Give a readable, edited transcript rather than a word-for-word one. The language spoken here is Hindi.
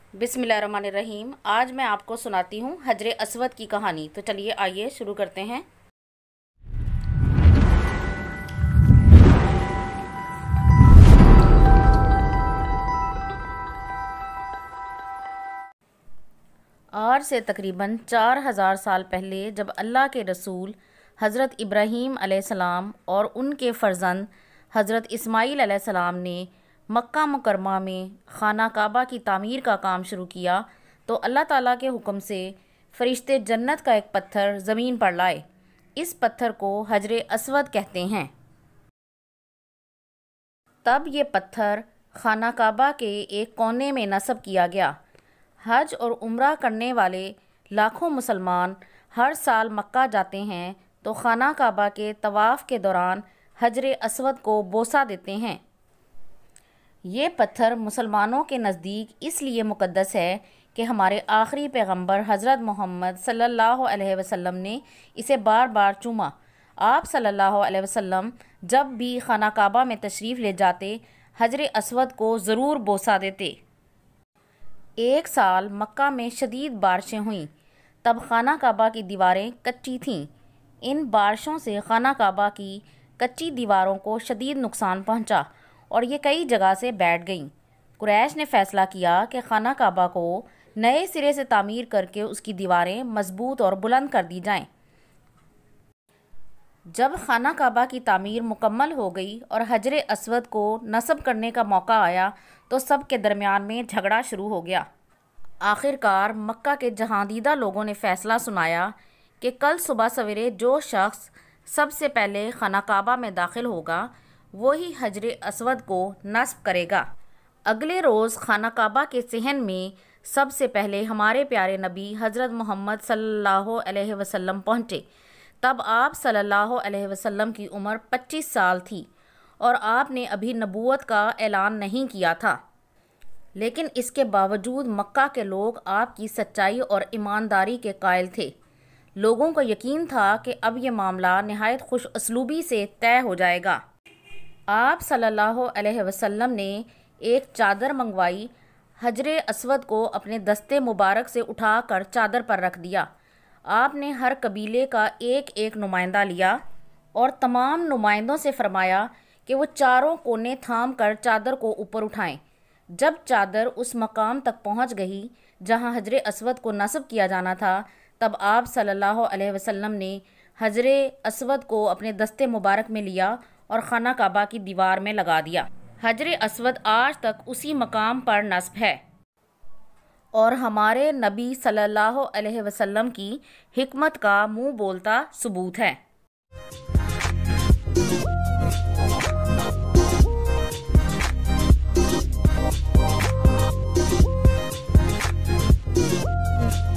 बिस्मिल्लाहिर्रहमानिर्रहीम। आज मैं आपको सुनाती हूँ हजर असवद की कहानी। तो चलिए आइए शुरू करते हैं। आज से तकरीबन 4000 साल पहले जब अल्लाह के रसूल हज़रत इब्राहीम अलैहिस्सलाम और उनके फ़र्जंद हज़रत इस्माईल अलैहिस्सलाम ने मक्का मुकरमा में खाना काबा की तामीर का काम शुरू किया तो अल्लाह ताला के हुक्म से फ़रिश्ते जन्नत का एक पत्थर ज़मीन पर लाए। इस पत्थर को हजर असवद कहते हैं। तब ये पत्थर खाना काबा के एक कोने में नस्ब किया गया। हज और उम्रा करने वाले लाखों मुसलमान हर साल मक्का जाते हैं तो खाना काबा के तवाफ़ के दौरान हजर असवद को बोसा देते हैं। ये पत्थर मुसलमानों के नज़दीक इसलिए मुक़द्दस है कि हमारे आखिरी पैगंबर हज़रत मोहम्मद सल्लल्लाहु अलैहि वसल्लम ने इसे बार बार चूमा। आप सल्लल्लाहु अलैहि वसल्लम जब भी खाना काबा में तशरीफ़ ले जाते हजर असवद को ज़रूर बोसा देते। एक साल मक्का में शदीद बारिशें हुईं। तब खाना काबा की दीवारें कच्ची थीं। इन बारिशों से खाना काबा की कच्ची दीवारों को शदीद नुकसान पहुंचा और ये कई जगह से बैठ गईं। कुरैश ने फ़ैसला किया कि खाना काबा को नए सिरे से तामीर करके उसकी दीवारें मजबूत और बुलंद कर दी जाएं। जब खाना काबा की तामीर मुकम्मल हो गई और हजर असवद को नस्ब करने का मौका आया तो सब के दरमियान में झगड़ा शुरू हो गया। आखिरकार मक्का के जहांदीदा लोगों ने फ़ैसला सुनाया कि कल सुबह सवेरे जो शख्स सबसे पहले खाना काबा में दाखिल होगा वही हजर असवद को नस्ब करेगा। अगले रोज़ खाना काबा के सहन में सबसे पहले हमारे प्यारे नबी हज़रत मोहम्मद सल्लल्लाहु अलैहि वसल्लम पहुँचे। तब आप सल्लल्लाहु अलैहि वसल्लम की उम्र 25 साल थी और आपने अभी नबूवत का ऐलान नहीं किया था। लेकिन इसके बावजूद मक्का के लोग आपकी सच्चाई और ईमानदारी के कायल थे। लोगों को यकीन था कि अब ये मामला नहायत खुश असलूबी से तय हो जाएगा। आप सल्लल्लाहु अलैहि वसल्लम ने एक चादर मंगवाई। हजर असवद को अपने दस्ते मुबारक से उठाकर चादर पर रख दिया। आपने हर कबीले का एक एक नुमाइंदा लिया और तमाम नुमाइंदों से फरमाया कि वो चारों कोने थाम कर चादर को ऊपर उठाएं। जब चादर उस मकाम तक पहुंच गई जहां हजर असवद को नस्ब किया जाना था तब आप सल्लल्लाहु अलैहि वसल्लम ने हजर असवद को अपने दस्ते मुबारक में लिया और खाना काबा की दीवार में लगा दिया। हजर असवद आज तक उसी मकाम पर नस्ब है और हमारे नबी सल्लल्लाहु अलैहि वसल्लम की हिकमत का मुंह बोलता सबूत है।